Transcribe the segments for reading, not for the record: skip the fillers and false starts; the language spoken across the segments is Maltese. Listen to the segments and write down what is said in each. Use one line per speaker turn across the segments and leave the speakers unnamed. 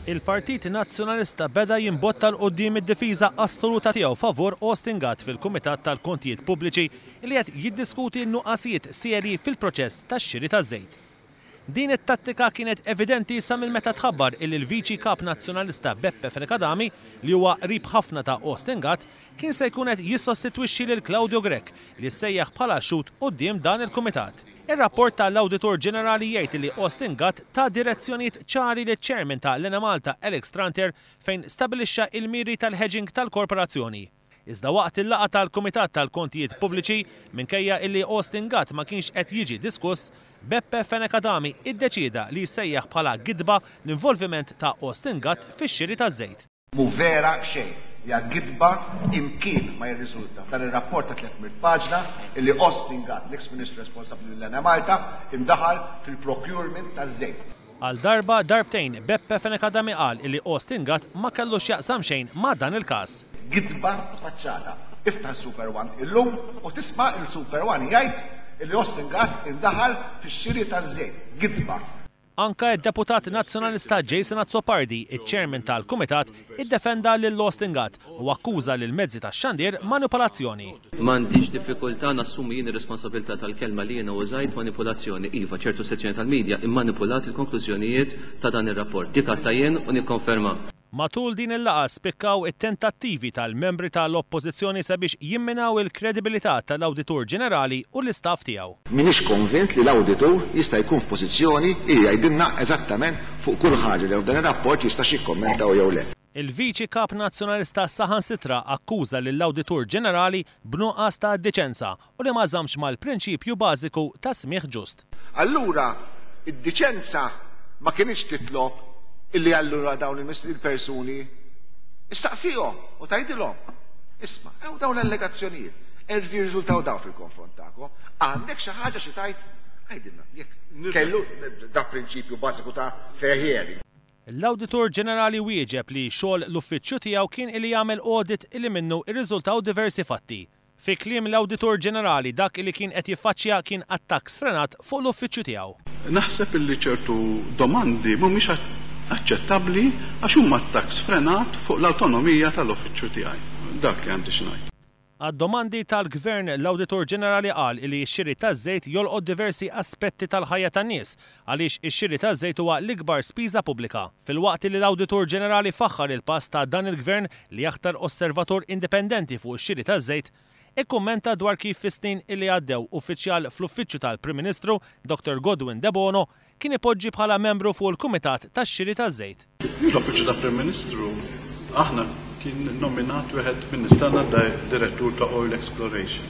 Il-Partit Nazzjonalista beda jimbotta l-qoddim id-difiża assoluta tiegħu favur Austin Gatt fil-Kumitat tal-Kontijiet Pubbliċi li qed jiddiskuti n-nuqqasijiet serji fil-proċess tax-xiri taż-żejt. Din it-tattika kienet evidenti sa mill-meta tħabbar il-Viċi Kap Nazzjonalista Beppe Fenekadami li huwa qrib ħafna ta' Austin Gatt kien se jkun qed jissostitwixxi lil Claudio Grech li ssejjaħ bħala xut quddiem dan il-Kumitat. Ir-rapport tal-Awditur Ġenerali jgħid li Austin Gatt ta' direzzjonijiet ċari liċ ċermen ta' Lena Malta Alex Tranter fejn stabilixxa il-miri tal-hedging tal-korporazzjoni. Iżda waqt il-laqgħa tal-Kumitat tal-Kontijiet Pubbliċi minkejja illi Austin Gatt ma kienx qed jiġi diskuss, Beppe Fenekadami iddeċieda li jsejjaħ bħala gidba l-involviment ta' Austin Gatt fix-xiri taż-żejt.
Mu vera xejn. Ja gidba imkien ma jirriżulta. Dan ir-rapport ta' 300 paġna illi Austin Gatt, l-ex-Ministru responsabbli l-Lena Malta, imdaħal fil-procurement taż-żejt.
Għal darbtejn Beppe Fenekadami qal illi Austin Gatt ma kellux jaqsam xejn ma' dan il-każ.
Gidba faċċata. Iftaħ Super One illum u tisma' il-Super One jgħid illi Austin Gatt imdaħal fix-xiri taż-żejt. Gidba.
Anka id-Deputat Nazzjonalista Jason Azzopardi, iċ-Chairman tal-Kumitat, iddefenda lil Austin Gatt u akkuża lil mezzi tax-xandir manipolazzjoni.
M'għandix diffikultà nassumi jien ir-responsabilità tal-kelma li jiena użajt manipolazzjoni. Iva, ċertu sezzjoni tal-medja immanipulat il-konklużjonijiet ta' dan ir-rapport. Dik għatta jien u nikkonferma.
Matul din il-laqgħa spikkaw it-tentattivi tal-membri tal-Oppożizzjoni sabiex jimminaw il-kredibilità tal-Awditur Ġenerali u l-istaff tiegħu.
Minix konvint li l-Awditur jista' jkun f'pożizzjoni li jgħidilna eżattament fuq kull ħaġa li f'dan ir-rapport jista' jikkommenta jew le.
Il-Viċi Kap Nazzjonalista saħansitra akkuża lill-Awditur Ġenerali b'nuqqas ta' diċenza u li ma żammx mal-prinċipju bażiku ta' smigħ ġust.
Allura id-diċenza ma kienx titlob illi allura dawn il-persuni issaqsihom u tgħidilhom. Isma' hawn dawn l-allegazzjonijiet irrid jirriżultaw dawn fil-konfront tagħkom. Għandek xi ħaġa xi tgħid għajdilna jekk kellu da prinċipju bażiku ta' fair hearing.
L-Awditur Ġenerali wieġeb li xogħol l-uffiċċju tiegħu kien li jagħmel audit illi minnu irriżultaw diversi fatti. Fi kliem l-Awditur Ġenerali dak li kien qed jiffaċċja kien attakk sfrenat fuq l-uffiċċju tiegħu.
Naħseb illi ċertu domandi mhumiex aċċettabbli għax huma attakk sfrenat fuq l-awtonomija tal-uffiċċju tiegħi. Dak li għandi xi ngħid.
Għad-domandi tal-Gvern l-Awditur Ġenerali qal li x-xiri taż-żejt jolqod diversi aspetti tal-ħajja tan-nies għaliex ix-xiri taż-żejt huwa l-ikbar spiża pubblika. Filwaqt li l-Awditur Ġenerali faħħar il-pass ta' dan il-Gvern li jaħtar osservatur indipendenti fuq ix-xiri taż-żejt, ikkummenta dwar kif fis-snin illi għaddew uffiċjal fl-uffiċċju tal-Prim Ministru, Dr. Godwin De Bono, kien ipoġġi bħala membru fuq il-Kumitat tax-xiri taż-żejt.
L-Uffiċċju tal-Prim Ministru aħna kien nominat wieħed minn nistana direttur ta' Oil Exploration.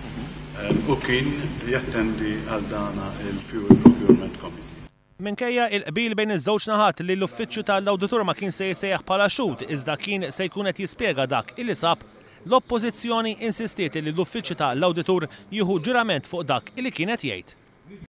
U kien jattendi għal dana il-Fuel Procurement Committee.
Minkejja il-qbil bejn iż-żewġ naħat li l-uffiċċju tal-Awditur ma kien se jsejjaħ bħala xut iżda kien se jkun qed jispjega dak illi sab, l-Oppożizzjoni insistiet li l-uffiċċju tal-Awditur jieħu ġurament fuq dak illi kien qed jgħid.